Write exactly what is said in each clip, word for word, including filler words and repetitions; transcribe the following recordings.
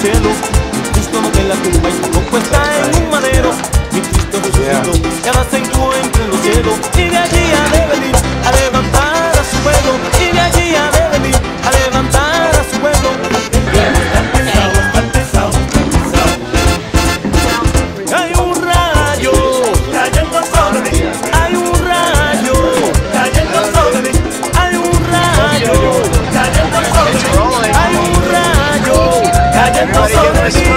cielo. Mi Cristo no está en la tumba y tampoco está en un madero. Mi Cristo resucitó y ahora se encuentra en los cielos. Y de allí ha de venir a levantar a su pueblo. Y de allí ha de venir a levantar a su pueblo. Está pesado, está pesado, está pesado. Hay un rayo cayendo sobre mí. Hay un rayo cayendo sobre mí. Hay un rayo cayendo sobre mí. Hay un rayo cayendo sobre mí.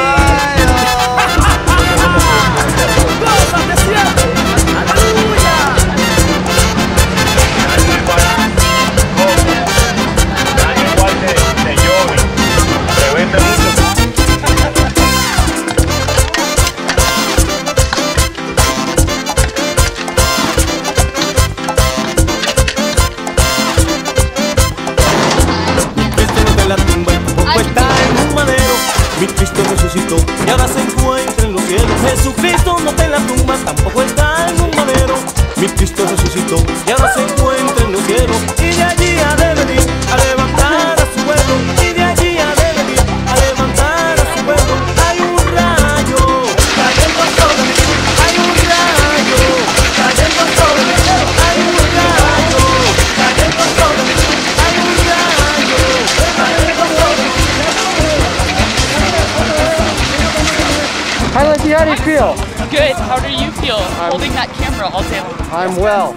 Mi Cristo resucitó y ahora se encuentra en los cielos. Jesucristo no está en la tumba, tampoco está en un madero. Mi Cristo resucitó y ahora se encuentra en los cielos. Y de allí ha de venir a levantar a su pueblo. Y de allí ha de venir a levantar a su pueblo. Hay un rayo cayendo sobre mí. Hay un rayo cayendo sobre mí. Hay un rayo cayendo sobre mí. Hay un rayo cayendo sobre mí. Hi, Lindsay, how do you feel? Good. How do you feel I'm, holding that camera all day long? I'm well.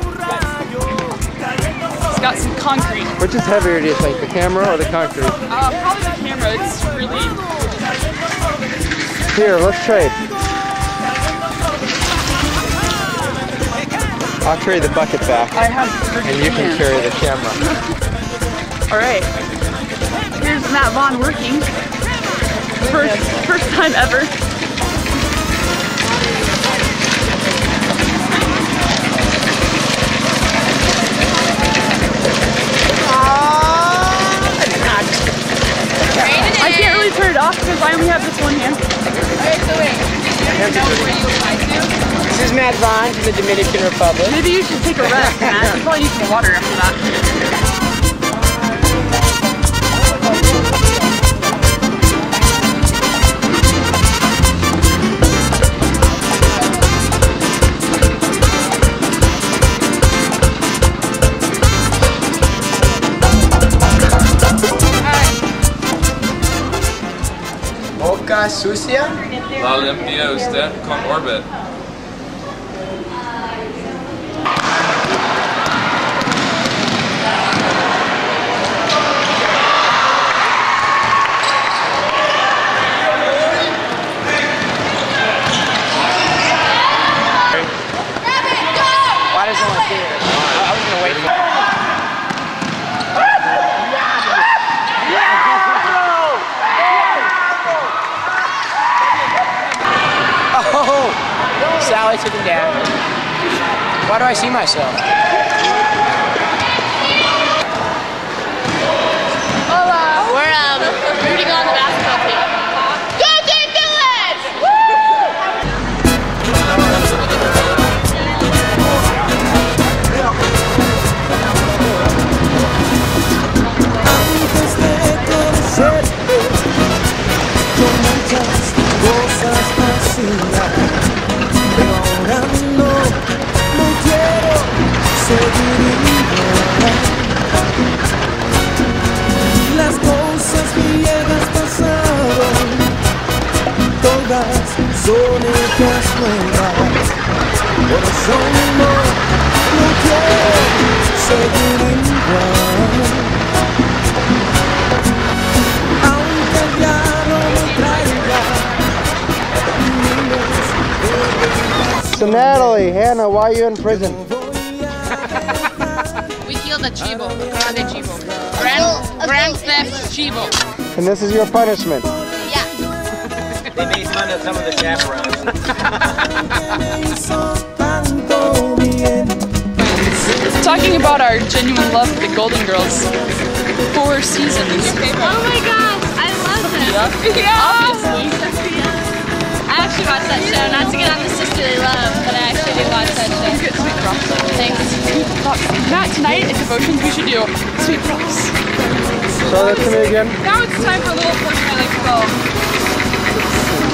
It's got some concrete. Which is heavier, do you think, the camera or the concrete? Uh, probably the camera. It's really... Here, let's trade. I'll carry the bucket back. I have and you can carry the camera. All right. Here's Matt Vaughn working. First, first time ever. I can't really turn it off because I only have this one hand. Alright, so wait. You know where you apply to? This is Matt Vaughn from the Dominican Republic. Maybe you should take a rest, Matt. You probably need some water after that. Boca sucia. La limpia usted con orbit. Why doesn't one see it? I was gonna wait for it. Oh! Sally took him down. Why do I see myself? Hola! We're um, rooting on the basketball team. Go Team Village! Antes de conocerte, con muchas cosas vacías, pero ahora no, no quiero seguir igual. Las cosas viejas pasaron, todas son hechas nuevas. Por eso no, no quiero seguir igual. Aunque ya no me traiga. So Natalie, Hannah, why are you in prison? We killed a chivo, not a chivo. Grand, grand theft chivo. And this is your punishment. Yeah. They made fun of some of the chaperones. Talking about our genuine love for the Golden Girls. Four seasons. Oh my gosh, I love them. Yeah. Obviously. I actually watched that show, not to get on the sisterly love, but I actually did watch that show. Good sweet props. Thanks. Matt, tonight at devotions we should do sweet props. Show that to me again. Now it's time for a little portion I like to call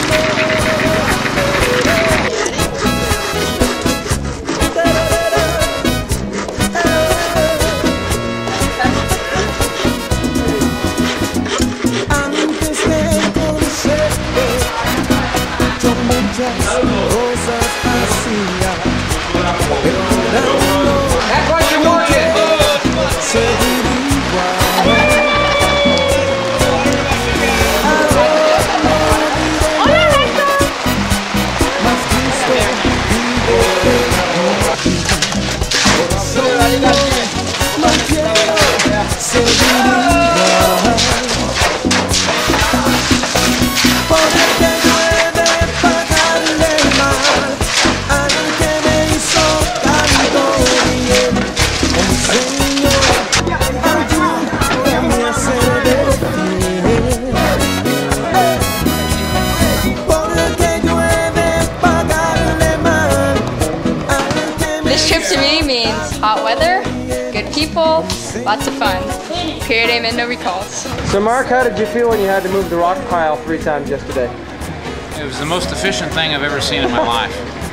This trip to me means hot weather, good people, lots of fun. Period, amen, no recalls. So Mark, how did you feel when you had to move the rock pile three times yesterday? It was the most efficient thing I've ever seen in my life.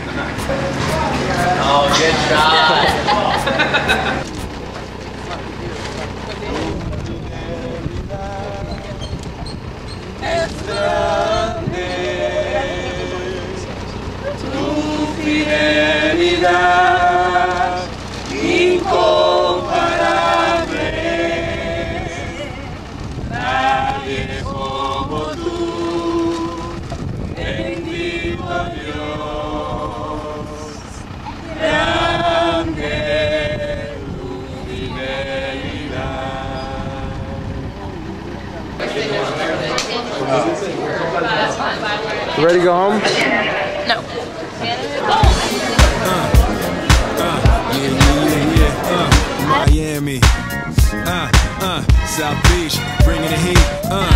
Oh, good shot. You ready to go home? No. Miami, uh, uh, South Beach, bringing the heat, uh.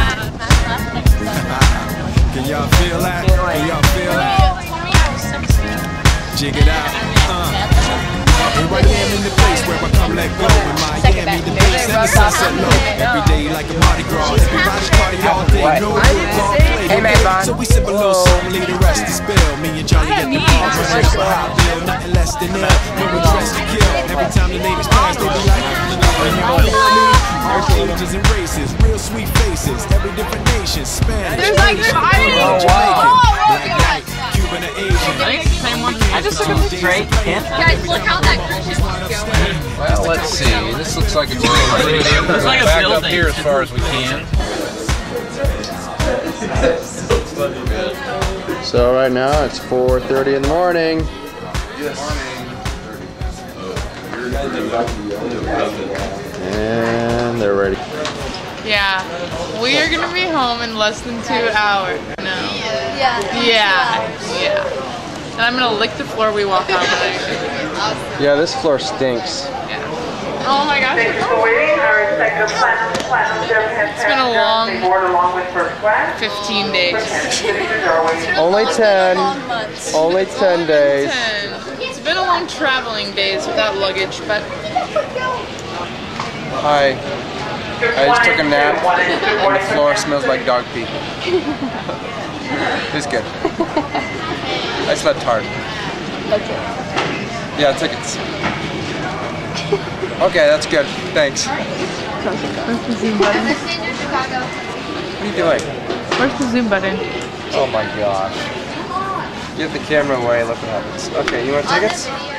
Can y'all feel that? Can y'all feel that? Jig it out, uh. Right here I'm in the place where I come let go. In Miami, the beach and the sunset low. Every day like a Mardi Gras, everybody's party all day. No football play, Hey, man, Vaughn. so we sip a little song, leave the rest to spill. Me and Johnny at the bar, shake a hot bill, nothing less than ill. When we dress to kill, every time the ladies pass, they be like, when you know me, all ages and races, real sweet faces, every different nation, Spanish, There's like five. Jamaican, Black, White, Cuban, or Asian. I just took a straight hint. Guys, look how that cruise ship is going. Well, let's see. This looks like a good idea. We'll like a back up building. here as far as we can. So right now it's four thirty in the morning. And they're ready. Yeah, we are gonna be home in less than two hours. No. Yeah. Yeah. Yeah. And I'm gonna lick the floor we walk on today. Yeah, this floor stinks. Yeah. Oh my gosh. Thank you for waiting. Our executive platinum, platinum gem has It's been a long along with first class. fifteen days. Only ten. Long months. Only ten days. ten. It's been a long traveling days without luggage, but Hi. I just took a nap and the floor smells like dog pee. It's good. I slept hard. Okay. Yeah, tickets. Okay, that's good. Thanks. where's the zoom button? What are you doing? Where's the zoom button? Oh my gosh. Give the camera away, look what happens. Okay, you want tickets?